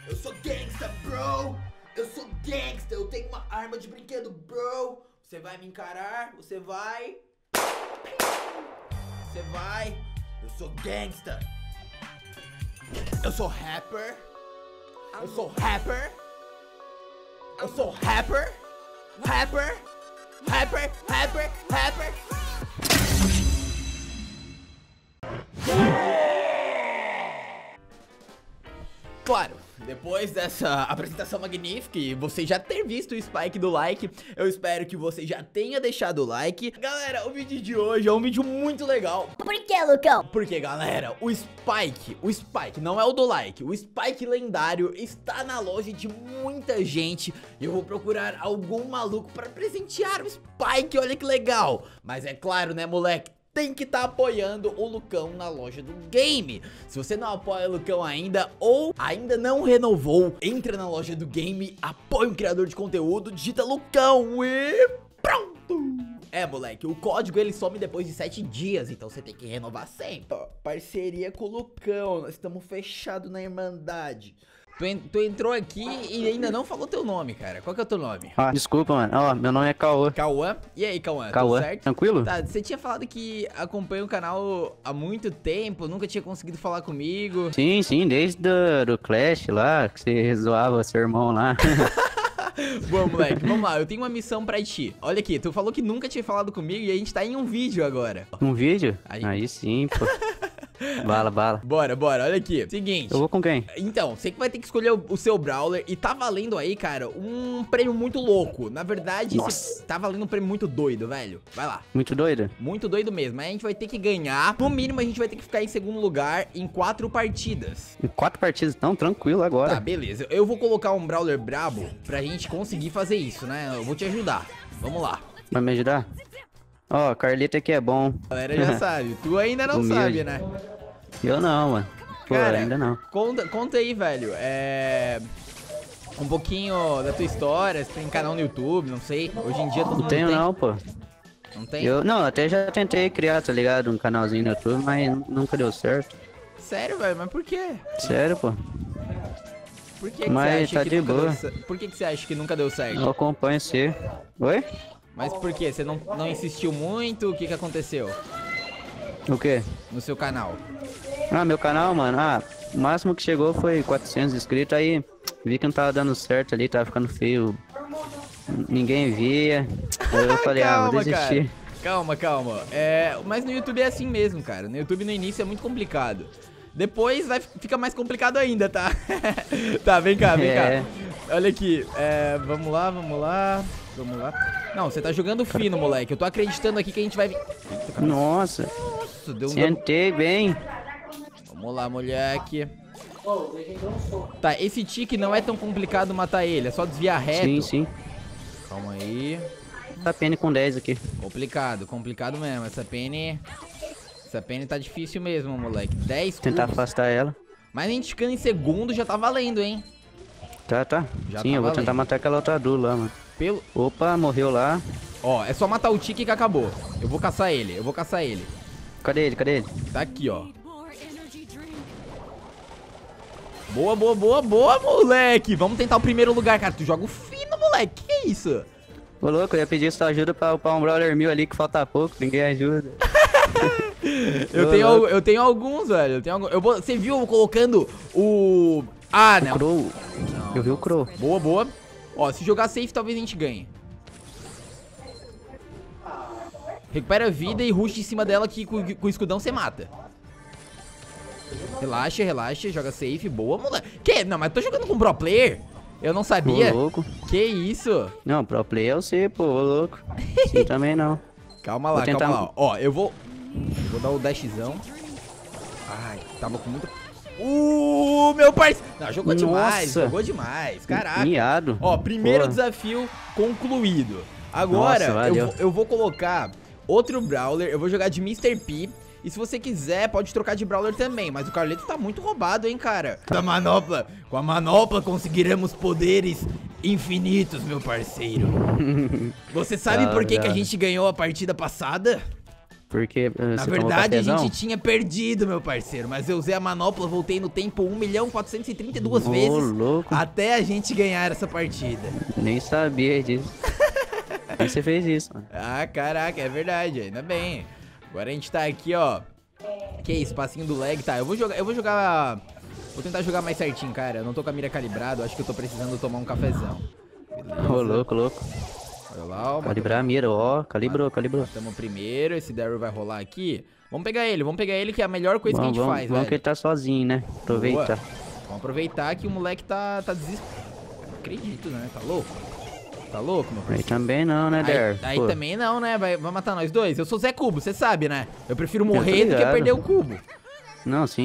Eu sou gangsta, bro. Eu sou gangsta. Eu tenho uma arma de brinquedo, bro. Você vai me encarar? Você vai? Você vai? Eu sou gangsta. Eu sou rapper. Eu sou rapper. Eu sou rapper. Rapper. Rapper. Rapper. Rapper. Claro, depois dessa apresentação magnífica e você já ter visto o Spike do like, eu espero que você já tenha deixado o like. Galera, o vídeo de hoje é um vídeo muito legal. Por que, Lucão? Porque, galera, o Spike, não é o do like, o Spike lendário está na loja de muita gente. E eu vou procurar algum maluco para presentear o Spike, olha que legal. Mas é claro, né, moleque? Tem que estar apoiando o Lucão na loja do game. Se você não apoia o Lucão ainda ou ainda não renovou, entra na loja do game, apoia um criador de conteúdo, digita Lucão e pronto! É, moleque, o código ele some depois de 7 dias, então você tem que renovar sempre. Parceria com o Lucão, nós estamos fechados na Irmandade. Tu entrou aqui e ainda não falou teu nome, cara. Qual que é o teu nome? Ah, desculpa, mano. Ó, meu nome é Cauã. Cauã? E aí, Cauã? Cauã, tudo certo? tranquilo? Tá, você tinha falado que acompanha o canal há muito tempo, nunca tinha conseguido falar comigo. Sim, desde do Clash lá, que você zoava seu irmão lá. Bom, moleque, vamos lá, eu tenho uma missão pra ti. Olha aqui, tu falou que nunca tinha falado comigo e a gente tá em um vídeo agora. Um vídeo? Aí. Aí sim, pô. Bala. Bora, olha aqui. Seguinte. Eu vou com quem? Então, você que vai ter que escolher o seu Brawler e tá valendo aí, cara, um prêmio muito louco. Na verdade, tá valendo um prêmio muito doido, velho. Vai lá. Muito doido? Muito doido mesmo. Aí a gente vai ter que ganhar. No mínimo, a gente vai ter que ficar em segundo lugar em 4 partidas. Em 4 partidas, então, tranquilo agora. Tá, beleza. Eu vou colocar um Brawler brabo pra gente conseguir fazer isso, né? Eu vou te ajudar. Vamos lá. Vai me ajudar? Ó, Carlito aqui é bom. A galera já sabe. Tu ainda não Humilde. sabe, né? Eu não, mano. Pô, Cara, ainda não. Conta aí, velho. Um pouquinho da tua história. Você tem canal no YouTube, não sei. Hoje em dia todo mundo Tenho tem. não, pô. Não tem? Não, até já tentei criar, tá ligado? Um canalzinho no YouTube, mas nunca deu certo. Sério, velho? Mas por quê? Sério, pô. Por que Mas você acha tá que de nunca boa. deu certo? Por que você acha que nunca deu certo? Eu acompanho você. Oi? Mas por quê? Você não insistiu muito? O que aconteceu O quê? no seu canal? Ah, meu canal, mano, o máximo que chegou foi 400 inscritos, aí vi que não tava dando certo ali, tava ficando feio, ninguém via, aí eu falei, vou desistir. Cara. Calma. Mas no YouTube é assim mesmo, cara. No YouTube no início é muito complicado. Depois fica mais complicado ainda, tá? Tá, vem cá. Olha aqui, vamos lá. Não, você tá jogando fino, moleque. Eu tô acreditando aqui que a gente vai... Eita, Nossa, deu um... sentei bem. Vamos lá, moleque. Tá, esse tique não é tão complicado matar ele, é só desviar reto. Sim. Calma aí. Tá pena com 10 aqui. Complicado mesmo. Essa pene tá difícil mesmo, moleque. 10 Tentar cubos. afastar ela. Mas a gente ficando em segundo já tá valendo, hein? Tá. Já Sim, tá eu vou valendo. tentar matar aquela outra Dula lá, mano. Opa, morreu lá. Ó, é só matar o tique que acabou. Eu vou caçar ele. Cadê ele? Tá aqui, ó. Boa, moleque. Vamos tentar o primeiro lugar, cara. Tu joga o fino, moleque. Que isso? Ô, louco, eu ia pedir sua ajuda pra upar um Brawler 1000 ali que falta pouco, ninguém ajuda. Eu tenho alguns, velho. Você viu eu colocando o... Ah, não. Crow. Eu vi o Crow. Boa. Ó, se jogar safe, talvez a gente ganhe. Recupera a vida e rush em cima dela que com o escudão você mata. Relaxa, joga safe, boa, moleque. Que? Não, mas eu tô jogando com pro player? Eu não sabia. Ô, louco. Que isso? Não, pro player eu sei, pô, ô, louco. Sim, também não. Calma lá. Ó, eu vou dar o dashzão. Ai, tava com muita... meu parceiro. Não, jogou demais, caraca. Miado. Ó, primeiro Porra. desafio concluído. Agora, Nossa, valeu. eu vou colocar outro Brawler, eu vou jogar de Mr. P. E se você quiser, pode trocar de Brawler também. Mas o Carleto tá muito roubado, hein, cara. Com a manopla conseguiremos poderes infinitos, meu parceiro. Você sabe por que a gente ganhou a partida passada? Porque Na você tomou verdade, a cafezão? gente tinha perdido, meu parceiro. Mas eu usei a manopla, voltei no tempo 1.432 Ô, vezes. louco. Até a gente ganhar essa partida. Nem sabia disso. Como você fez isso, mano? Ah, caraca, é verdade, ainda bem. Agora a gente tá aqui, ó. Que isso, passinho do lag, tá? Vou tentar jogar mais certinho, cara. Eu não tô com a mira calibrada, acho que eu tô precisando tomar um cafezão. Beleza. Ô, louco, louco. Olha lá, ó. Calibrar a mira, ó. Calibrou. Matamos primeiro, esse Daryl vai rolar aqui. Vamos pegar ele que é a melhor coisa que a gente faz, vamos que velho. ele tá sozinho, né? Aproveita. Boa. Vamos aproveitar que o moleque tá desesperado. Não acredito, né? Tá louco? Tá louco, meu Aí parceiro? também não, né, Der? Aí Pô, também não, né? Vai matar nós dois? Eu sou Zé Cubo, você sabe, né? Eu prefiro tô morrer do que ligado. perder o cubo. Não, sim.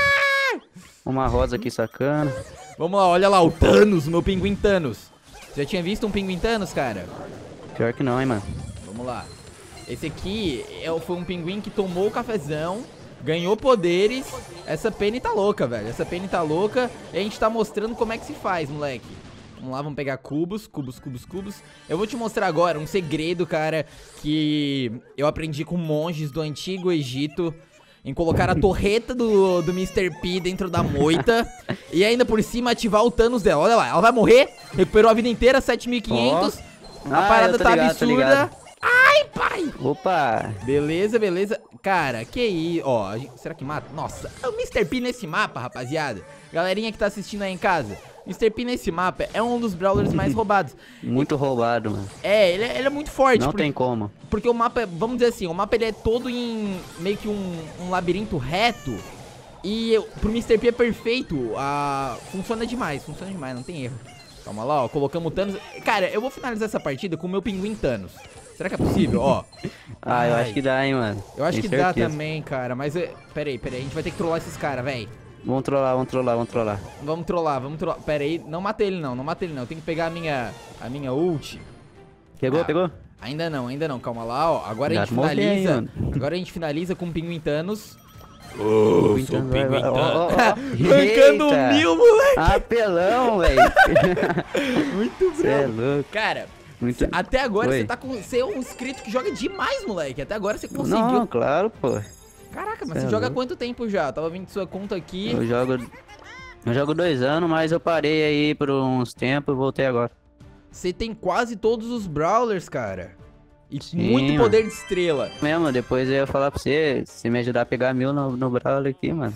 Uma rosa aqui sacana. Vamos lá, olha lá, o Thanos, meu pinguim Thanos. Já tinha visto um pinguim Thanos, cara? Pior que não, hein, mano. Vamos lá. Esse aqui foi um pinguim que tomou o cafezão, ganhou poderes. Essa Penny tá louca, velho. Essa Penny tá louca e a gente tá mostrando como é que se faz, moleque. Vamos lá, vamos pegar cubos. Eu vou te mostrar agora um segredo, cara, que eu aprendi com monges do Antigo Egito. Em colocar a torreta do Mr. P dentro da moita. E ainda por cima ativar o Thanos dela. Olha lá, ela vai morrer. Recuperou a vida inteira, 7.500. A parada eu tô tá ligado, tô absurda. ligado. Ai, pai! Opa! Beleza. Cara, que isso? Ó, será que mata? Nossa, é o Mr. P nesse mapa, rapaziada. Galerinha que tá assistindo aí em casa. Mr. P nesse mapa é um dos brawlers mais roubados. Muito roubado, mano. É, ele é muito forte. Não tem como. Porque o mapa, vamos dizer assim, o mapa ele é todo em meio que um labirinto reto. E pro Mr. P é perfeito. Funciona demais, não tem erro. Calma lá, ó, colocamos o Thanos. Cara, eu vou finalizar essa partida com o meu pinguim Thanos. Será que é possível? Ó. Eu acho que dá, hein, mano. Eu acho Tem que dá certeza. também, cara. Mas, pera aí, a gente vai ter que trollar esses caras, velho. Vamos trollar. Vamos trollar. Pera aí, não mata ele não. Eu tenho que pegar a minha ult. Pegou? Ainda não, calma lá, ó. Agora Já a gente morri aí, finaliza. mano. Agora a gente finaliza com o pinguim Thanos. Sou Pinguim Thanos. Arrancando 1000, moleque. Apelão, velho. Muito Você é bom. louco. Cara, Muito... até agora Oi. você tá com. Você é um inscrito que joga demais, moleque. Até agora você conseguiu. Não, claro, pô. Caraca, mas Cê você é joga há louco. quanto tempo já? Tava vendo sua conta aqui. Eu jogo 2 anos, mas eu parei aí por uns tempos e voltei agora. Você tem quase todos os brawlers, cara. E Sim, muito mano. poder de estrela. Mesmo, depois eu ia falar pra você, se me ajudar a pegar 1000 no Brawler aqui, mano.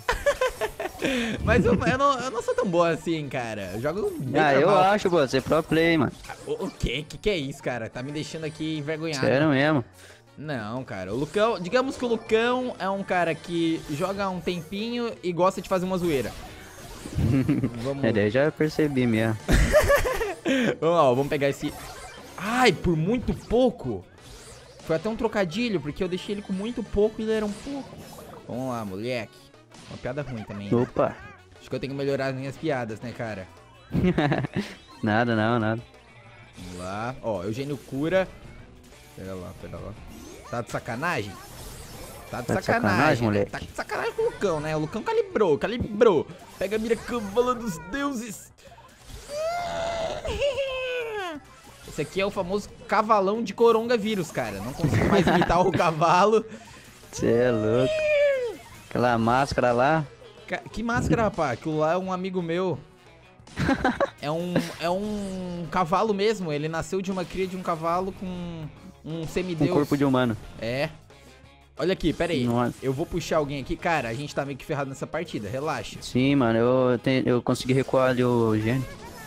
Mas eu não sou tão bom assim, cara. Eu jogo bem Eu normal. acho, pô, você é pro play, mano. O quê? Que é isso, cara? Tá me deixando aqui envergonhado. Sério mesmo. Não, cara. O Lucão... Digamos que o Lucão é um cara que joga há um tempinho e gosta de fazer uma zoeira. Vamos... Daí já percebi mesmo. Vamos lá, ó, vamos pegar esse... Ai, por muito pouco. Foi até um trocadilho, porque eu deixei ele com muito pouco e ele era um pouco. Vamos lá, moleque. Uma piada ruim também, né? Opa. Acho que eu tenho que melhorar as minhas piadas, né, cara? Nada. Vamos lá. Ó, Eugênio cura. Pera lá. Tá de sacanagem? Tá de sacanagem, né? moleque. Tá de sacanagem com o Lucão, né? O Lucão calibrou. Pega a mira cavalo dos deuses. Esse aqui é o famoso cavalão de coronavírus, cara. Não consigo mais imitar o cavalo. Você é louco. Aquela máscara lá. Que máscara, rapaz? Aquilo lá é um amigo meu. É um cavalo mesmo. Ele nasceu de uma cria de um cavalo com um Com semideus. corpo de humano. É. Olha aqui, pera aí. Nossa. Eu vou puxar alguém aqui. Cara, a gente tá meio que ferrado nessa partida. Relaxa. Sim, mano, eu consegui recuar ali o gênio.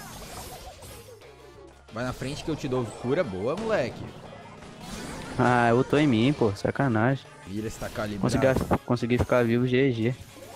Vai na frente que eu te dou cura. Boa, moleque. Eu tô em mim, pô, sacanagem. Vira, se tá calibrado. Consegui ficar vivo, GG.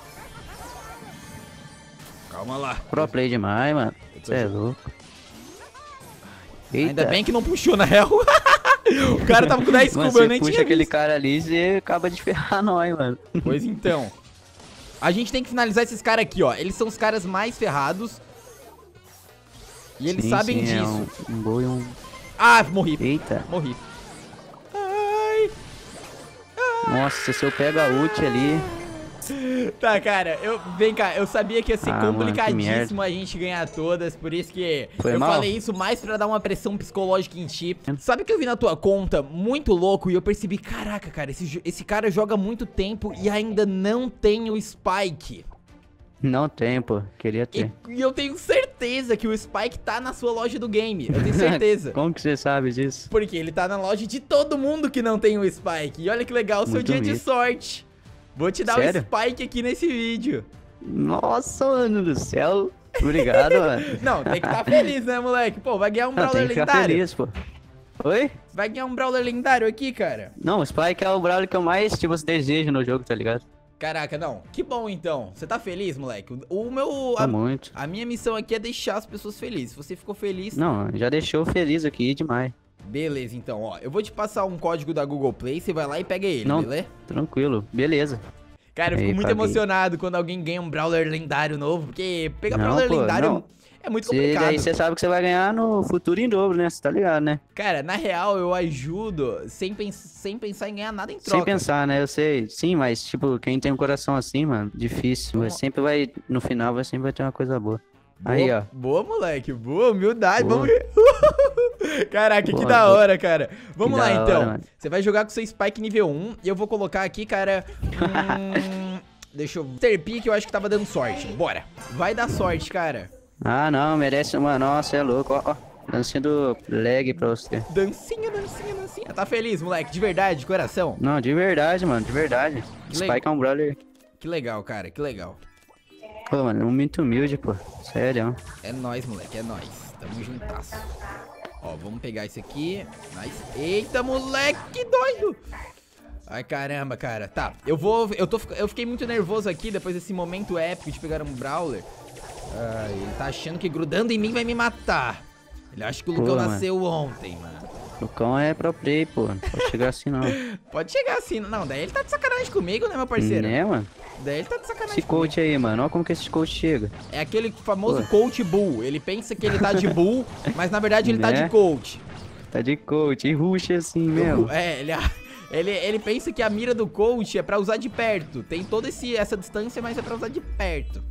Calma lá. Pro play demais, mano. Você é louco. Eita. Ainda bem que não puxou, na real. O cara tava com 10 Mano, cubos, eu você nem puxa tinha aquele visto. cara ali e acaba de ferrar nós, mano. Pois então. A gente tem que finalizar esses caras aqui, ó. Eles são os caras mais ferrados. E eles sabem sim, disso. É um gol e um... Ah, morri. Eita. Morri. Ai. Nossa, se eu pego a ult ali... Tá, cara, vem cá, eu sabia que ia ser Mano, que complicadíssimo merda. a gente ganhar todas, por isso que Foi eu mal? falei isso mais pra dar uma pressão psicológica em ti. Sabe que eu vi na tua conta muito louco e eu percebi, caraca, cara, esse cara joga muito tempo e ainda não tem o Spike. Não tem, pô. Queria E, ter. e eu tenho certeza que o Spike tá na sua loja do game, eu tenho certeza. Como que você sabe disso? Porque ele tá na loja de todo mundo que não tem o Spike. E olha que legal, seu Muito dia de mito. sorte. Vou te dar Sério? o Spike aqui nesse vídeo. Nossa, mano do céu. Obrigado, mano. Não, tem que estar feliz, né, moleque? Pô, vai ganhar um Não, tem Brawler que ficar lendário. feliz, pô. Oi? Vai ganhar um Brawler lendário aqui, cara. Não, o Spike é o Brawler que eu mais, tipo, desejo no jogo, tá ligado? Caraca, não. Que bom, então. Você tá feliz, moleque? O meu... Tá muito. A minha missão aqui é deixar as pessoas felizes. Se você ficou feliz... Não, já deixou feliz aqui demais. Beleza, então, ó. Eu vou te passar um código da Google Play. Você vai lá e pega ele, Não. beleza? Tranquilo, beleza. Cara, eu fico Aí, muito paguei. emocionado quando alguém ganha um Brawler lendário novo. Porque pegar Não, Brawler pô, lendário não. é muito Daí complicado. você sabe que você vai ganhar no futuro em dobro, né? Você tá ligado, né? Cara, na real, eu ajudo sem pensar em ganhar nada em troca. Sem pensar, né? Eu sei. Sim, mas, tipo, quem tem um coração assim, mano, difícil. Mas sempre vai, no final, sempre vai ter uma coisa boa. Aí, ó. Boa, moleque. Boa, humildade. Boa. Vamos... Caraca, que Boa, da boa. hora, cara. Vamos Que lá, da então. hora, mano. Você vai jogar com seu Spike nível 1 e eu vou colocar aqui, cara... deixa eu... Mr. P, que eu acho que tava dando sorte. Bora. Vai dar sorte, cara. Ah, não, merece uma. Nossa, é louco, ó. Dancinha do lag pra você. Dancinha, dancinha, dancinha. Tá feliz, moleque? De verdade, de coração? Não, de verdade, mano, de verdade. Legal. Spike é um brawler. Que legal, cara. Que legal. Pô, mano, é muito humilde, pô. Sério. É nóis, moleque. É nóis. Tamo juntasso. Ó, vamos pegar esse aqui. Nice. Eita, moleque doido. Ai, caramba, cara. Tá, eu fiquei muito nervoso aqui depois desse momento épico de pegar um Brawler. Ai, ele tá achando que grudando em mim vai me matar. Ele acha que o Pô, Lucão mano. nasceu ontem, mano. O cão é pro play, pô. Não pode chegar assim, não. Pode chegar assim. Não, daí ele tá de sacanagem comigo, né, meu parceiro? Né, mano? Daí ele tá de sacanagem Esse comigo. coach aí, mano. Olha como que esse coach chega. É aquele famoso Pô. coach bull. Ele pensa que ele tá de bull, mas na verdade ele tá Né? de coach. Tá de coach. E ruxa assim mesmo. É, ele pensa que a mira do coach é pra usar de perto. Tem toda essa distância, mas é pra usar de perto.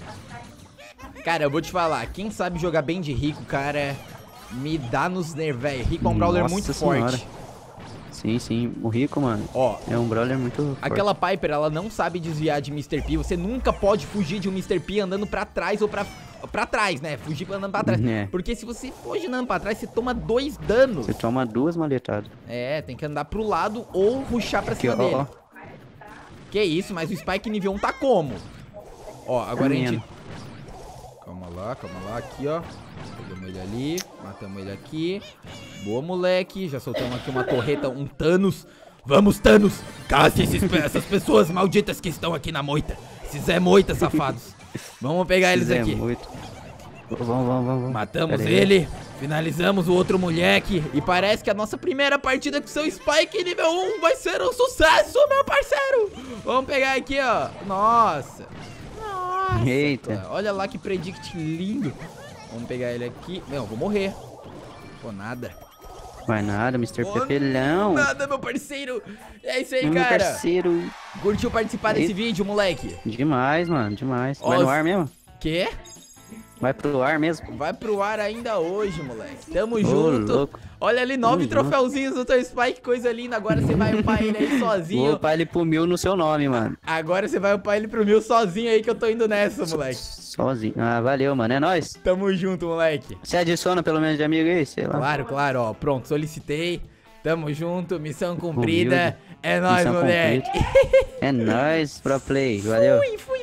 Cara, eu vou te falar, quem sabe jogar bem de Rico, cara, me dá nos nervos, velho. Rico é um brawler Nossa muito senhora. forte. Sim, sim. O Rico, mano. Ó, É um brawler muito forte. aquela Piper, ela não sabe desviar de Mr. P. Você nunca pode fugir de um Mr. P andando pra trás ou pra trás, né? Fugir andando pra trás. É. Porque se você fugir andando pra trás, você toma 2 danos. Você toma 2 maletadas. É, tem que andar pro lado ou rushar pra Aqui, cima ó, dele. ó. Que isso, mas o Spike nível 1 tá como? Ó, agora a gente... Comendo. Calma lá, aqui, ó. Pegamos ele ali, matamos ele aqui. Boa, moleque. Já soltamos aqui uma torreta, um Thanos. Vamos, Thanos! Caça essas pessoas malditas que estão aqui na moita. Esses Zé Moita, safados. Vamos pegar eles É aqui. muito. Vamos. Matamos Pera aí. ele, finalizamos o outro moleque. E parece que a nossa primeira partida com seu Spike nível 1 vai ser um sucesso, meu parceiro. Vamos pegar aqui, ó. Nossa. Eita. Olha lá que predict lindo. Vamos pegar ele aqui. Não, vou morrer. Pô, nada. Vai nada, Mr. Pô, Pepelão. Nada, meu parceiro. É isso aí, Meu cara. parceiro. Curtiu participar desse Esse- vídeo, moleque? Demais, mano, demais. Vai Ó, no ar mesmo? Quê? Vai pro ar mesmo? Vai pro ar ainda hoje, moleque. Tamo Ô, junto. louco. Olha ali, 9 Tamo troféuzinhos do teu Spike, coisa linda. Agora você vai upar ele aí Vou sozinho. upar ele pro 1000 no seu nome, mano. Agora você vai upar ele pro 1000 sozinho aí que eu tô indo nessa, moleque. Sozinho. Ah, valeu, mano. É nóis. Tamo junto, moleque. Você adiciona pelo menos de amigo aí, sei lá. Claro, claro, ó. Pronto, solicitei. Tamo junto, missão cumprida. Humilde. É nóis, Missão moleque. É nóis, pro play. Valeu. Fui.